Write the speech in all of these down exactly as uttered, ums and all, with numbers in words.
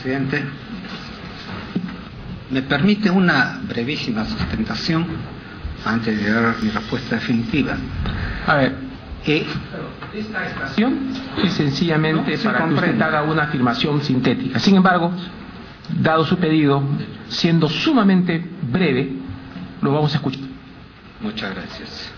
presidente. ¿Me permite una brevísima sustentación antes de dar mi respuesta definitiva? A ver, Eh, esta expresión es sencillamente no, sí, para que comprendo. usted haga una afirmación sintética. Sin embargo, dado su pedido, siendo sumamente breve, lo vamos a escuchar. Muchas gracias.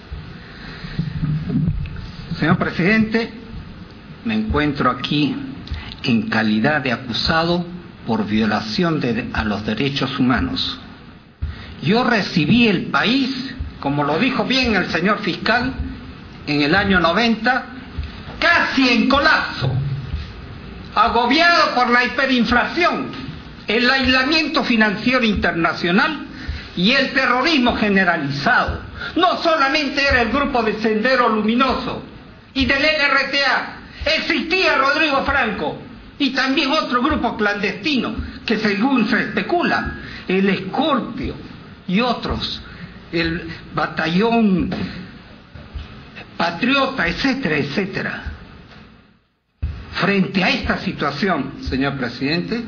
Señor presidente, me encuentro aquí en calidad de acusado por violación de, a los derechos humanos. Yo recibí el país, como lo dijo bien el señor fiscal, en el año noventa, casi en colapso, agobiado por la hiperinflación, el aislamiento financiero internacional y el terrorismo generalizado. No solamente era el grupo de Sendero Luminoso y del N R T A, existía Rodrigo Franco y también otro grupo clandestino que, según se especula, el Escorpio y otros, el batallón Patriota, etcétera, etcétera. Frente a esta situación, señor presidente,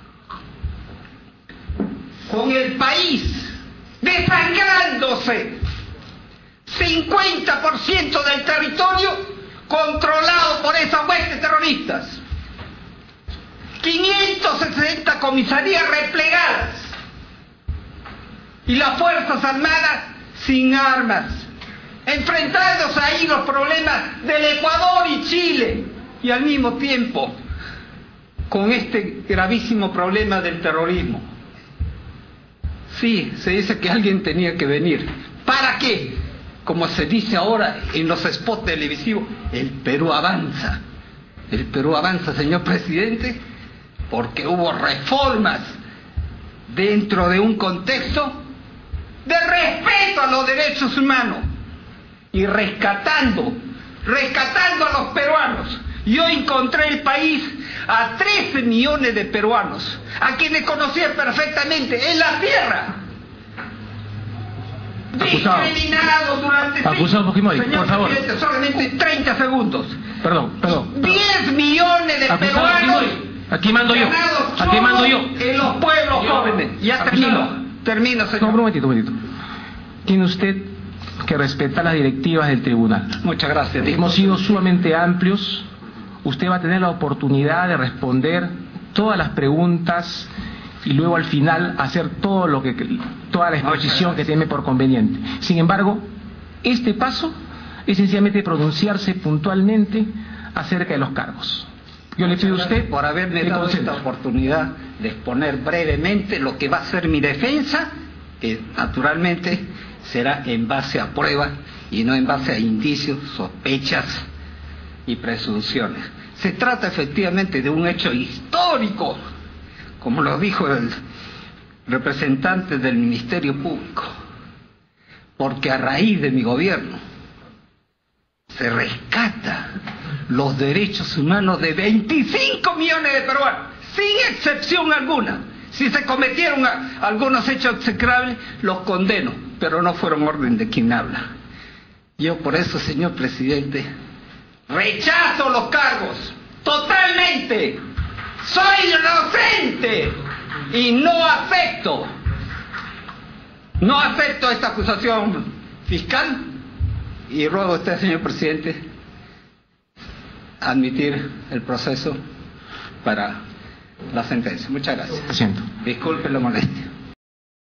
con el país desangrándose, cincuenta por ciento del territorio controlado por esas huestes terroristas, quinientas sesenta comisarías replegadas y las Fuerzas Armadas sin armas, enfrentándose ahí los problemas del Ecuador y Chile, y al mismo tiempo con este gravísimo problema del terrorismo. Sí, se dice que alguien tenía que venir. ¿Para qué? Como se dice ahora en los spots televisivos, el Perú avanza. El Perú avanza, señor presidente, porque hubo reformas dentro de un contexto de respeto a los derechos humanos y rescatando, rescatando a los peruanos. Yo encontré el país a trece millones de peruanos, a quienes conocía perfectamente en la tierra, Acusado. discriminados durante... Acusado Fujimori, Señor por favor. presidente, solamente treinta segundos. Perdón, perdón. diez millones de Acusado peruanos Fujimori, aquí mando yo, ganados aquí mando yo. solo en los pueblos jóvenes. Ya termino, Acusado. termino, señor. No, un momentito, un momentito. Tiene usted que respetar las directivas del tribunal. Muchas gracias. Hemos sido sumamente amplios. Usted va a tener la oportunidad de responder todas las preguntas y luego al final hacer todo lo que toda la exposición que tiene por conveniente. Sin embargo, este paso es sencillamente pronunciarse puntualmente acerca de los cargos. Yo le pido a usted por haberme que dado concentre. esta oportunidad de exponer brevemente lo que va a ser mi defensa, que naturalmente será en base a pruebas y no en base a indicios, sospechas y presunciones. Se trata efectivamente de un hecho histórico, como lo dijo el representante del Ministerio Público, porque a raíz de mi gobierno se rescata los derechos humanos de veinticinco millones de peruanos, sin excepción alguna. Si se cometieron a, algunos hechos execrables, los condeno, pero no fueron orden de quien habla. Yo por eso, señor presidente, rechazo los cargos totalmente. Soy inocente y no acepto, no acepto esta acusación fiscal y ruego a usted, señor presidente, admitir el proceso para la sentencia. Muchas gracias. Lo siento. Disculpe la molestia.